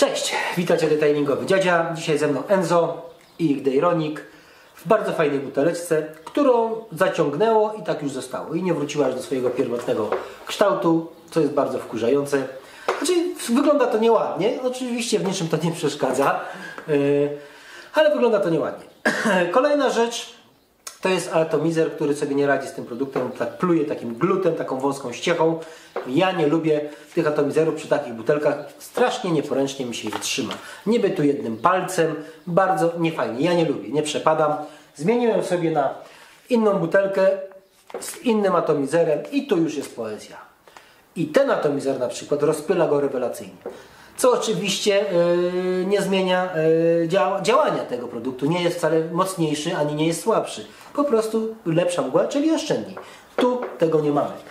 Cześć, witajcie detailingowy dziadzia. Dzisiaj ze mną Enzo i ich Dejronik w bardzo fajnej buteleczce, którą zaciągnęło i tak już zostało. I nie wróciła już do swojego pierwotnego kształtu, co jest bardzo wkurzające. Znaczy, wygląda to nieładnie, oczywiście w niczym to nie przeszkadza, ale wygląda to nieładnie. Kolejna rzecz to jest atomizer, który sobie nie radzi z tym produktem, tak pluje takim glutem, taką wąską ściechą. Ja nie lubię tych atomizerów przy takich butelkach, strasznie nieporęcznie mi się ich trzyma. Niby tu jednym palcem, bardzo niefajnie, ja nie lubię, nie przepadam. Zmieniłem sobie na inną butelkę z innym atomizerem i tu już jest poezja. I ten atomizer na przykład rozpyla go rewelacyjnie. Co oczywiście nie zmienia działania tego produktu. Nie jest wcale mocniejszy, ani nie jest słabszy. Po prostu lepsza mgła, czyli oszczędniej. Tu tego nie mamy.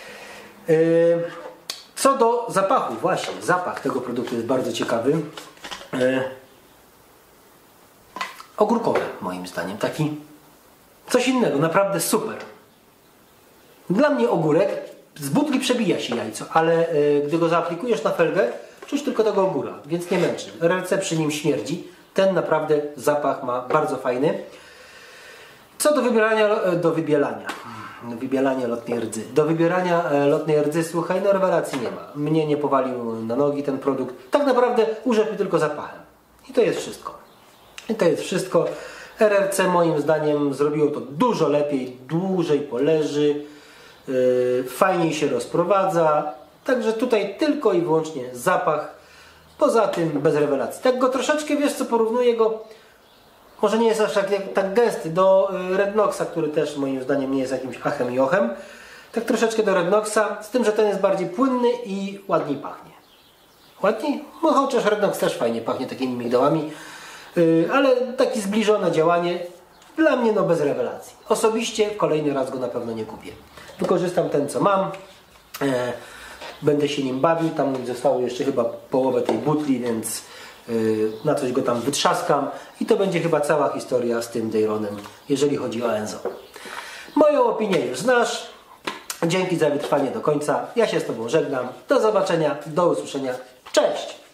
Co do zapachu, właśnie zapach tego produktu jest bardzo ciekawy. Ogórkowy moim zdaniem. Taki coś innego, naprawdę super. Dla mnie ogórek, z butli przebija się jajco, ale gdy go zaaplikujesz na felgę, czuć tylko tego ogóra, więc nie męczy. Ręce przy nim śmierdzi. Ten naprawdę zapach ma bardzo fajny. Co do wybielania lotnej rdzy. Do wybierania lotnej rdzy, słuchaj, no rewelacji nie ma. Mnie nie powalił na nogi ten produkt. Tak naprawdę urzekł mnie tylko zapachem. I to jest wszystko. RRC moim zdaniem zrobiło to dużo lepiej, dłużej poleży, fajniej się rozprowadza. Także tutaj tylko i wyłącznie zapach. Poza tym bez rewelacji. Tak go troszeczkę, wiesz co, porównuję go, może nie jest aż tak gęsty, do Rednoxa, który też moim zdaniem nie jest jakimś achem i ochem. Tak troszeczkę do Rednoxa, z tym, że ten jest bardziej płynny i ładniej pachnie. Ładniej? No chociaż Rednox też fajnie pachnie takimi migdałami, ale takie zbliżone działanie dla mnie no bez rewelacji. Osobiście kolejny raz go na pewno nie kupię. Wykorzystam ten, co mam. Będę się nim bawił, tam zostało jeszcze chyba połowę tej butli, więc na coś go tam wytrzaskam i to będzie chyba cała historia z tym Dejronem, jeżeli chodzi o Enzo. Moją opinię już znasz. Dzięki za wytrwanie do końca. Ja się z Tobą żegnam. Do zobaczenia, do usłyszenia. Cześć!